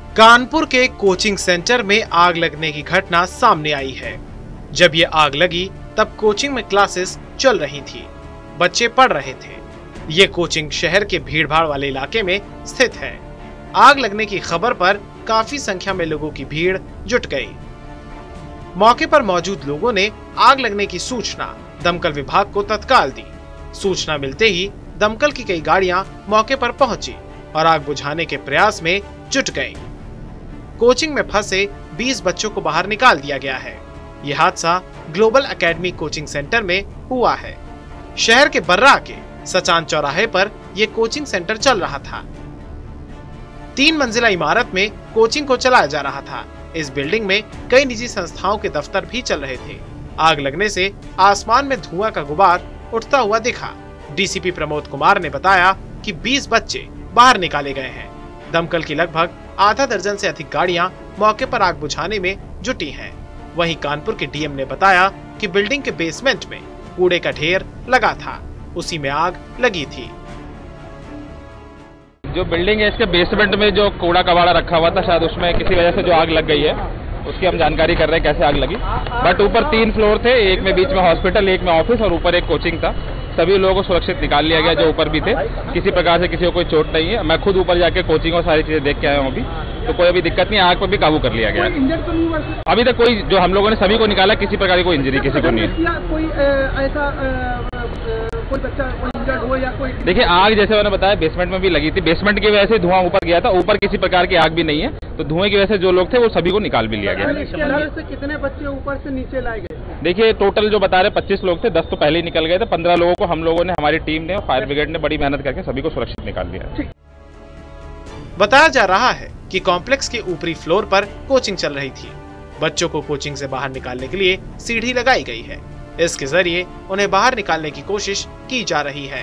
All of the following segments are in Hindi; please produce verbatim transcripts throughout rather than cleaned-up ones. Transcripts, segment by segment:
कानपुर के कोचिंग सेंटर में आग लगने की घटना सामने आई है। जब ये आग लगी तब कोचिंग में क्लासेस चल रही थी, बच्चे पढ़ रहे थे। ये कोचिंग शहर के भीड़भाड़ वाले इलाके में स्थित है। आग लगने की खबर पर काफी संख्या में लोगों की भीड़ जुट गई। मौके पर मौजूद लोगों ने आग लगने की सूचना दमकल विभाग को तत्काल दी। सूचना मिलते ही दमकल की कई गाड़ियां मौके पर पहुंची और आग बुझाने के प्रयास में जुट गईं। कोचिंग में फंसे बीस बच्चों को बाहर निकाल दिया गया है। यह हादसा ग्लोबल एकेडमी कोचिंग सेंटर में हुआ है। शहर के बर्रा के सचान चौराहे पर यह कोचिंग सेंटर चल रहा था। तीन मंजिला इमारत में कोचिंग को चलाया जा रहा था। इस बिल्डिंग में कई निजी संस्थाओं के दफ्तर भी चल रहे थे। आग लगने से आसमान में धुआं का गुबार उठता हुआ दिखा। डीसीपी प्रमोद कुमार ने बताया कि बीस बच्चे बाहर निकाले गए हैं। दमकल की लगभग आधा दर्जन से अधिक गाड़ियां मौके पर आग बुझाने में जुटी हैं। वहीं कानपुर के डीएम ने बताया कि बिल्डिंग के बेसमेंट में कूड़े का ढेर लगा था, उसी में आग लगी थी। जो बिल्डिंग है इसके बेसमेंट में जो कूड़ा कबाड़ा रखा हुआ था, शायद उसमें किसी वजह से जो आग लग गई है, उसकी हम जानकारी कर रहे हैं कैसे आग लगी। बट ऊपर तीन फ्लोर थे, एक में बीच में हॉस्पिटल, एक में ऑफिस और ऊपर एक कोचिंग था। सभी लोगों को सुरक्षित निकाल लिया गया जो ऊपर भी थे। किसी प्रकार से किसी को कोई चोट नहीं है। मैं खुद ऊपर जाके कोचिंग और सारी चीजें देख के आया हूँ अभी, तो कोई अभी दिक्कत नहीं। आग पर भी काबू कर लिया गया। अभी तक कोई, जो हम लोगों ने सभी को निकाला, किसी प्रकार की कोई इंजरी किसी को नहीं है। कोई ऐसा कोई बच्चा कोई इंजर्ड हो या कोई? देखिए, आग जैसे मैंने बताया बेसमेंट में भी लगी थी। बेसमेंट की वजह से धुआं ऊपर गया था। ऊपर किसी प्रकार की आग भी नहीं है, तो धुएं की वजह से जो लोग थे वो सभी को निकाल भी लिया गया। से कितने बच्चे ऊपर से नीचे लाए गए? देखिए, टोटल जो बता रहे पच्चीस लोग थे, दस तो पहले ही निकल गए थे। पंद्रह लोगों को हम लोगों ने, हमारी टीम ने, फायर ब्रिगेड ने बड़ी मेहनत करके सभी को सुरक्षित निकाल दिया। बताया जा रहा है कि कॉम्प्लेक्स के ऊपरी फ्लोर पर कोचिंग चल रही थी। बच्चों को कोचिंग से बाहर निकालने के लिए सीढ़ी लगाई गई है। इसके जरिए उन्हें बाहर निकालने की कोशिश की जा रही है।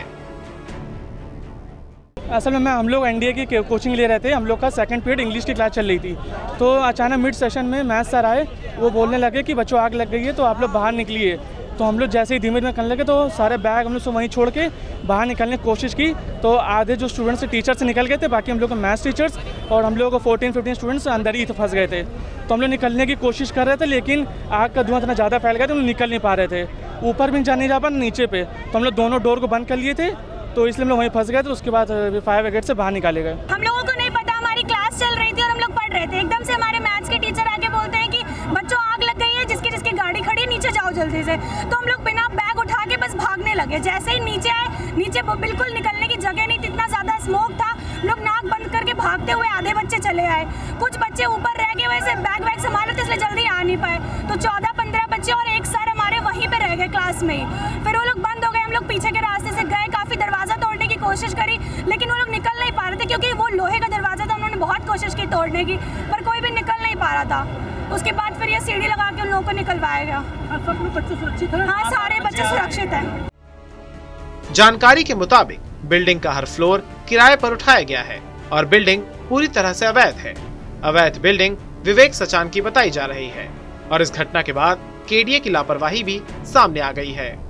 असल में मैं हम लोग एनडीए की कोचिंग ले रहे थे। हम लोग का सेकंड पीरियड इंग्लिश की क्लास चल रही थी, तो अचानक मिड सेशन में मैथ सर आए। वो बोलने लगे कि बच्चों आग लग गई है, तो आप लोग बाहर निकलिए। तो हम लोग जैसे ही धीमे धीमे करने लगे तो सारे बैग हम लोग से वहीं छोड़ के बाहर निकलने की कोशिश की। तो आधे जो स्टूडेंट्स टीचर्स निकल गए थे, बाकी हम लोग को मैथ्स टीचर्स और हम लोग को फोर्टीन फिफ्टीन स्टूडेंट्स अंदर ही फंस गए थे। तो हम लोग निकलने की कोशिश कर रहे थे, लेकिन आग का धुआं इतना ज़्यादा फैल गया तो हम निकल नहीं पा रहे थे। ऊपर भी जा नहीं जा पा नीचे पे, तो हम लोग दोनों डोर को बंद कर लिए थे, तो इसलिए हम लोग वहीं फंस गए। तो उसके बाद फायर ब्रिगेड से बाहर निकाले गए। हम लोगों को नहीं पता, हमारी क्लास चल रही थी और हम लोग पढ़ रहे थे। एकदम से हमारे मैथ्स के टीचर आके बोलते हैं कि बच्चों आग लग गई है, जिसकी जिसकी गाड़ी खड़ी है नीचे जाओ जल्दी से। तो हम लोग बिना बैग उठा के बस भागने लगे। जैसे ही नीचे आए, नीचे बिल्कुल निकलने की जगह नहीं थी, इतना ज्यादा स्मोक था। हम लोग नाक बंद करके भागते हुए आधे बच्चे चले आए। कुछ बच्चे ऊपर रह गए, वैसे बैग वैग संभाले थे इसलिए जल्दी आ नहीं पाए। तो चौदह पंद्रह बच्चे और एक सर हमारे वहीं पे रह गए क्लास में ही। फिर वो लोग बंद हो गए। हम लोग पीछे के रास्ते से गए, काफी दरवाजा तोड़ने की कोशिश करी, लेकिन वो लोग निकल नहीं पा रहे थे क्योंकि वो लोहे का दरवाजा था। उन्होंने बहुत कोशिश की तोड़ने की, पर कोई भी निकल नहीं पा रहा था। उसके बाद फिर ये सीढ़ी लगा के उन लोगों को निकलवाया गया। सब लोग बच्चे सुरक्षित हैं? हाँ, सारे बच्चे सुरक्षित हैं। जानकारी के मुताबिक बिल्डिंग का हर फ्लोर किराए पर उठाया गया है और बिल्डिंग पूरी तरह से अवैध है। अवैध बिल्डिंग विवेक सचान की बताई जा रही है और इस घटना के बाद केडीए की लापरवाही भी सामने आ गई है।